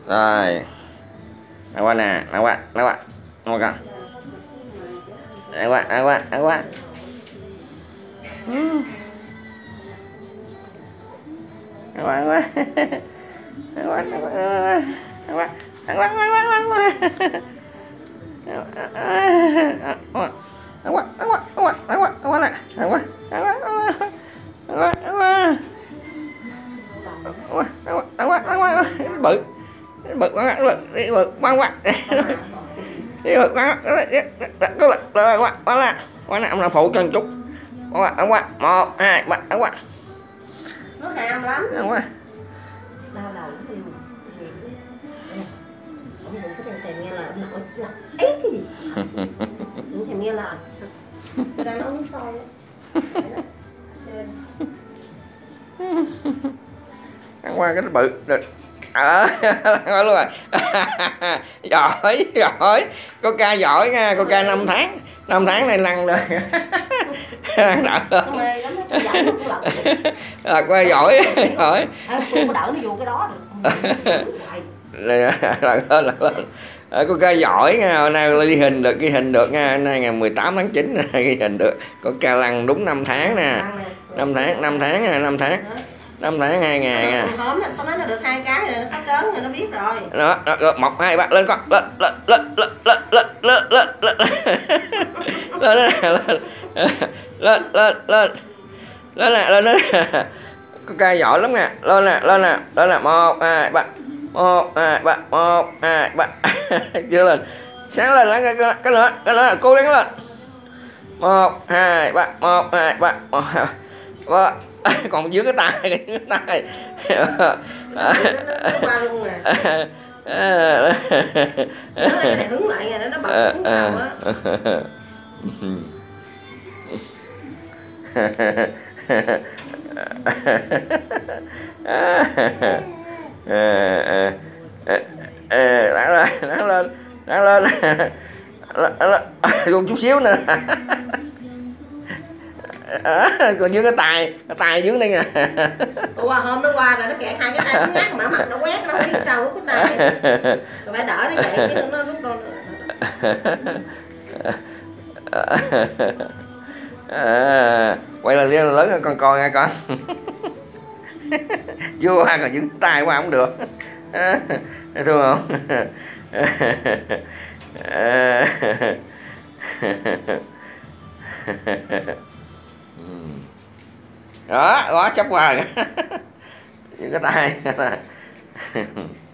Rồi. Ăn qua nè, ăn qua, ăn qua. Ăn qua. Ăn qua, ăn qua, ăn qua. Ăn qua, ăn qua. Ăn qua, ăn qua, ăn qua. Ăn qua, ăn qua, ăn qua, ăn qua. Ăn qua, ăn qua, ăn qua, ăn qua, ăn qua nè. Ăn qua, ăn qua, ăn qua. Ăn qua, ăn qua. Ăn qua, ăn qua, bự. Bự quá, đi bự quá quá. Đi bự quá. Có lực rồi quá, quá nè. Quá nè, ông làm phụ cho một chút. Qua, ăn qua. 1 2 3, ăn qua. Nó ham lắm. Ăn qua. Đau đầu lắm đi. Ông đừng có thèm nghe lời ông nội là ấy cái gì. Đừng thèm nghe lời. Tôi đang nấu nước sôi. Ăn qua cái nó bự được. Ngon luôn rồi. Giỏi, giỏi. Coca giỏi nha, Coca 5 tháng. 5 tháng này lăn rồi. Đỡ rồi. Nó mê lắm, nó giỏi nó cũng lật. Là qua giỏi, giỏi. Tôi có đỡ nó vô cái đó được. Lần lên. Coca giỏi nha, hôm nay ghi hình được, ghi hình được nha. Hôm nay ngày 18 tháng 9 ghi hình được. Coca lăn đúng 5 tháng nè. 5 tháng, 5 tháng nha, 5 tháng. 5 tháng 2 ngày nha. Hôm tao nói nó được 2 cái rồi, nó cắt lớn rồi nó biết rồi. Đó, rồi 1 2 3 lên con. Lên lên lên lên lên lên lên lên. Lên lên lên lên. Lên nè, lên nè. Coca giỏi lắm nè. Lên nè, lên nè. Lên nè, 1 2 3. 1 2 3, 1 2 3. Chưa lên. Sáng lên cái nữa, cố gắng lên. 1 2 3, 1 2 3. 1 2 3. Còn dưới cái tay, dưới cái tay. Nó qua luôn nè. Nó cái này hứng lại nha, nó bật xuống đầu á. Đáng lên, đáng lên. Còn chút xíu nữa. Còn dưới cái tài dưới đây nè. Qua hôm nó qua rồi nó kẹt 2 cái tay nó nhát mà mặt nó quét nó không biết sao lúc cái tay. Rồi phải đỡ nó vậy chứ nó lúc đâu. Quay lên lớn hơn con coi nha con. Vô qua còn dính tay qua không được. Thương không? Đó, chấp qua rồi. Những cái tay.